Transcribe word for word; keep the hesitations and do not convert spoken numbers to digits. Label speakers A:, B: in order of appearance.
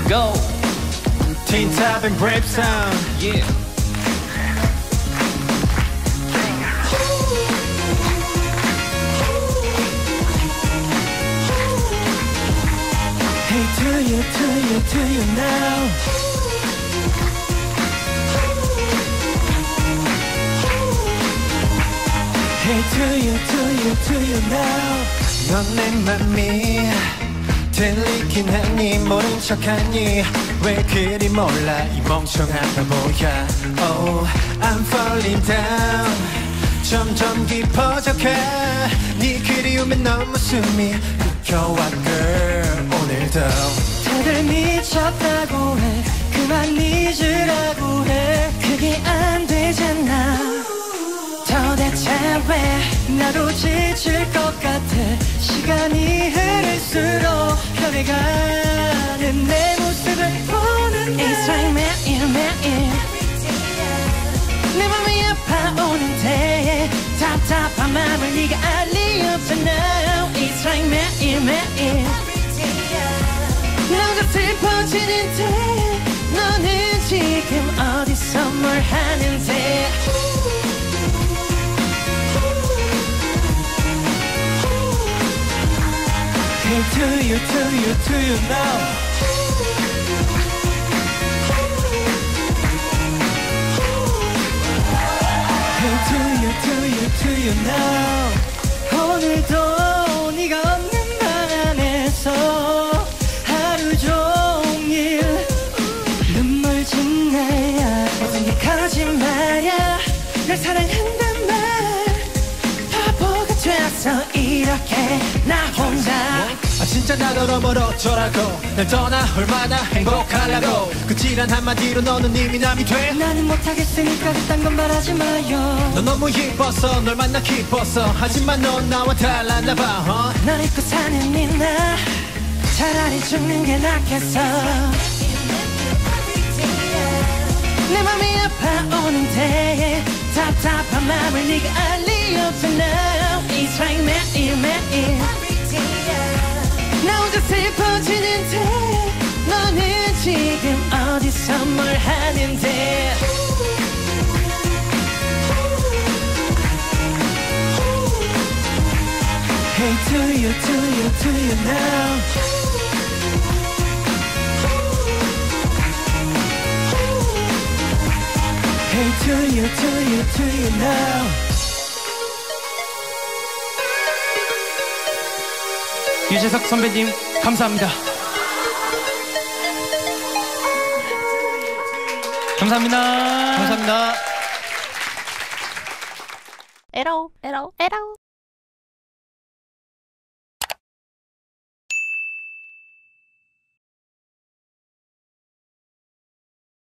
A: go.
B: Teen Top and Brave Sound.
A: Yeah.
B: Hey, do you, do you, do you now? Hey, do you, do you, do you now? 넌 내 맘이 들리긴 하니 모른 척하니 왜 그리 몰라 이 멍청한 바보야. Oh, I'm falling down. 점점 깊어져가 네 그리움에 너무 숨이 굳혀와 girl. 오늘도 다들 미쳤다고 해 그만 잊으라고 해 그게 안 되잖아. 도대체 왜 나도 지칠 것 같아. 시간이 흐를수록 변해가는 내 모습을 보는 날 It's like 매일 매일 내 맘이 아파오는데 답답한 맘을 네가 알 리 없잖아. It's like 매일 매일 나 혼자 슬퍼지는데 너는 지금 어디서 뭘 하는데. Hey, do you, do you, do you know? Hey, do you, do you, do you know? 오늘도 네가 없는 방 안에서 하루 종일 눈물 짓나야. 모든 게 거짓말이야. 날 사랑한단 말 바보가 되었어 이렇게 나 혼자. 아 진짜 나 너러멀어 어쩌라고 날 떠나 얼마나 행복하려고 그 찌란 한마디로 너는 이미 남이 돼. 나는 못하겠으니까 그딴 건 말하지 마요. 넌 너무 예뻐서 널 만나 기뻤어. 하지만 넌 나와 달랐나 봐. huh? 널 잊고 사는 니나 차라리 죽는 게 낫겠어. 내 맘이 아파오는데 답답한 맘을 네가 알 리 없잖아. It's like 매일 매일 나 혼자 슬퍼지는데 너는 지금 어디서 뭘 하는데. Hey, do you, do you, do you know? Hey, do you, do you, do you know?
A: 유재석 선배님 감사합니다. 감사합니다.
B: 감사합니다.
C: 에러 에러 에러